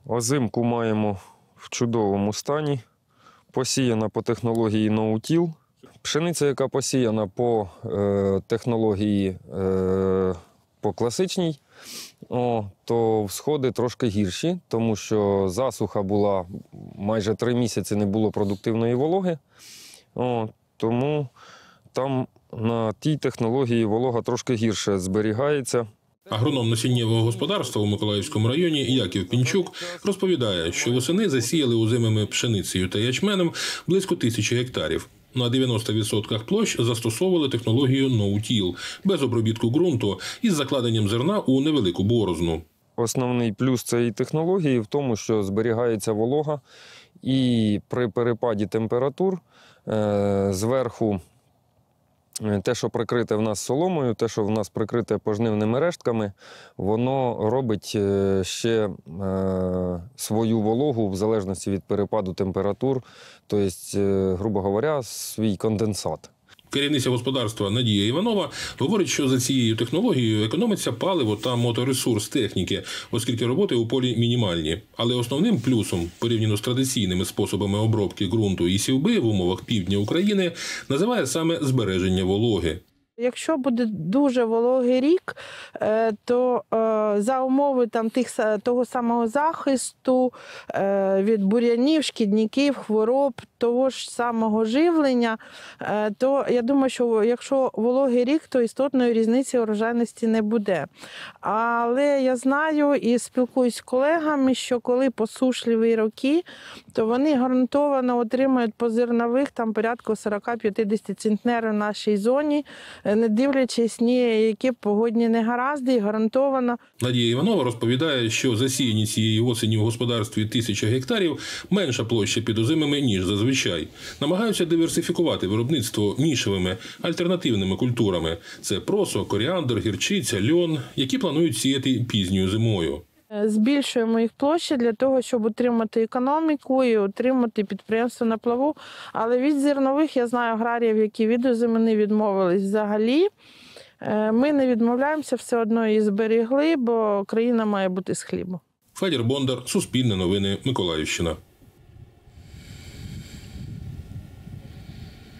Озимку маємо в чудовому стані. Посіяна по технології ноутіл. Пшениця, яка посіяна по технології по класичній, то всходи трошки гірші, тому що засуха була майже 3 місяці, не було продуктивної вологи. Тому там на тій технології волога трошки гірше зберігається. Агроном насіннєвого господарства у Миколаївському районі Яків Пінчук розповідає, що восени засіяли озимими пшеницею та ячменем близько 1000 гектарів. На 90% площ застосовували технологію ноутіл без обробітку ґрунту із закладенням зерна у невелику борозну. Основний плюс цієї технології в тому, що зберігається волога і при перепаді температур зверху те, що прикрите в нас соломою, те, що в нас прикрите пожнивними рештками, воно робить ще свою вологу в залежності від перепаду температур, тобто, грубо говоря, свій конденсат. Керівниця господарства Надія Іванова говорить, що за цією технологією економиться паливо та моторесурс техніки, оскільки роботи у полі мінімальні. Але основним плюсом, порівняно з традиційними способами обробки ґрунту і сівби в умовах півдня України, називає саме збереження вологи. Якщо буде дуже вологий рік, то за умови того самого захисту від бур'янів, шкідників, хвороб, того ж самого живлення, то я думаю, що якщо вологий рік, то істотної різниці урожайності не буде. Але я знаю і спілкуюсь з колегами, що коли посушливі роки, то вони гарантовано отримають по зернових там порядку 40-50 центнерів в нашій зоні, не дивлячись ні які погодні негаразди, і гарантовано. Надія Іванова розповідає, що засіяні цієї осені в господарстві 1000 гектарів менша площа під озимими, ніж зазвичай. Намагаються диверсифікувати виробництво нішевими, альтернативними культурами. Це просо, коріандр, гірчиця, льон, які планують сіяти пізньою зимою. Збільшуємо їх площі для того, щоб утримати економіку і утримати підприємство на плаву. Але від зернових я знаю аграріїв, які від озимини відмовились взагалі. Ми не відмовляємося, все одно її зберегли, бо країна має бути з хлібу. Федір Бондар, Суспільне новини, Миколаївщина.